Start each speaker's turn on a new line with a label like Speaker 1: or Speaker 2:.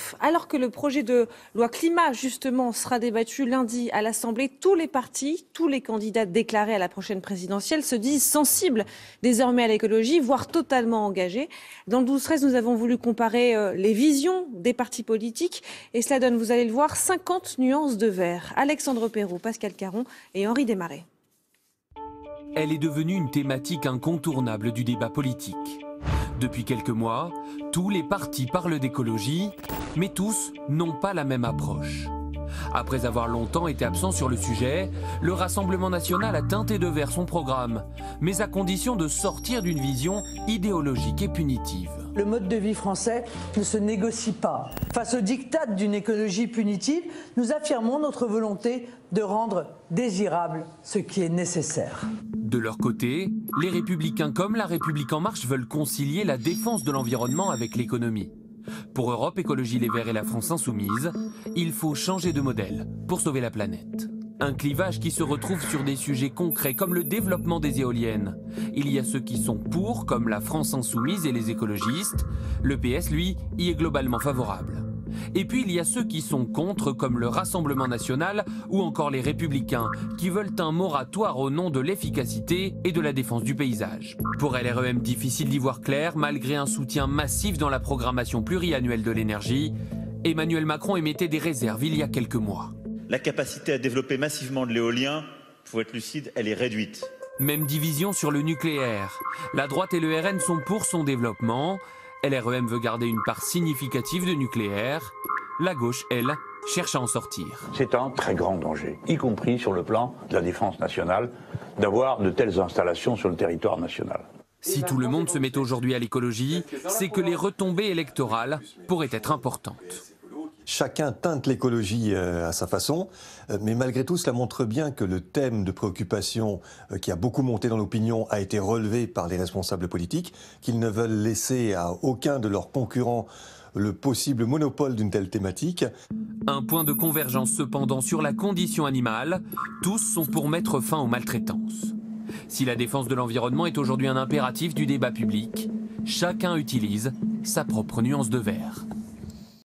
Speaker 1: catastrophe. Alors que le projet de loi climat, justement, sera débattu lundi à l'Assemblée, tous les partis, tous les candidats déclarés à la prochaine présidentielle se disent sensibles désormais à l'écologie, voire totalement engagés. Dans le 12-13, nous avons voulu comparer les visions des partis politiques et cela donne, vous allez le voir, 50 nuances de vert. Alexandre Perrault, Pascal Caron et Henri Desmarais.
Speaker 2: Elle est devenue une thématique incontournable du débat politique. Depuis quelques mois, tous les partis parlent d'écologie, mais tous n'ont pas la même approche. Après avoir longtemps été absent sur le sujet, le Rassemblement national a teinté de vert son programme, mais à condition de sortir d'une vision idéologique et punitive.
Speaker 3: Le mode de vie français ne se négocie pas. Face au diktat d'une écologie punitive, nous affirmons notre volonté de rendre désirable ce qui est nécessaire.
Speaker 2: De leur côté, les Républicains comme La République En Marche veulent concilier la défense de l'environnement avec l'économie. Pour Europe Écologie Les Verts et la France Insoumise, il faut changer de modèle pour sauver la planète. Un clivage qui se retrouve sur des sujets concrets comme le développement des éoliennes. Il y a ceux qui sont pour, comme la France Insoumise et les écologistes. Le PS, lui, y est globalement favorable. Et puis il y a ceux qui sont contre, comme le Rassemblement national ou encore les Républicains, qui veulent un moratoire au nom de l'efficacité et de la défense du paysage. Pour LREM, difficile d'y voir clair, malgré un soutien massif dans la programmation pluriannuelle de l'énergie. Emmanuel Macron émettait des réserves il y a quelques mois.
Speaker 4: La capacité à développer massivement de l'éolien, il faut être lucide, elle est réduite.
Speaker 2: Même division sur le nucléaire. La droite et le RN sont pour son développement. LREM veut garder une part significative de nucléaire. La gauche, elle, cherche à en sortir.
Speaker 5: C'est un très grand danger, y compris sur le plan de la défense nationale, d'avoir de telles installations sur le territoire national.
Speaker 2: Si tout le monde se met aujourd'hui à l'écologie, c'est que les retombées électorales pourraient être importantes.
Speaker 6: Chacun teinte l'écologie à sa façon, mais malgré tout, cela montre bien que le thème de préoccupation qui a beaucoup monté dans l'opinion a été relevé par les responsables politiques, qu'ils ne veulent laisser à aucun de leurs concurrents le possible monopole d'une telle thématique.
Speaker 2: Un point de convergence cependant sur la condition animale, tous sont pour mettre fin aux maltraitances. Si la défense de l'environnement est aujourd'hui un impératif du débat public, chacun utilise sa propre nuance de vert.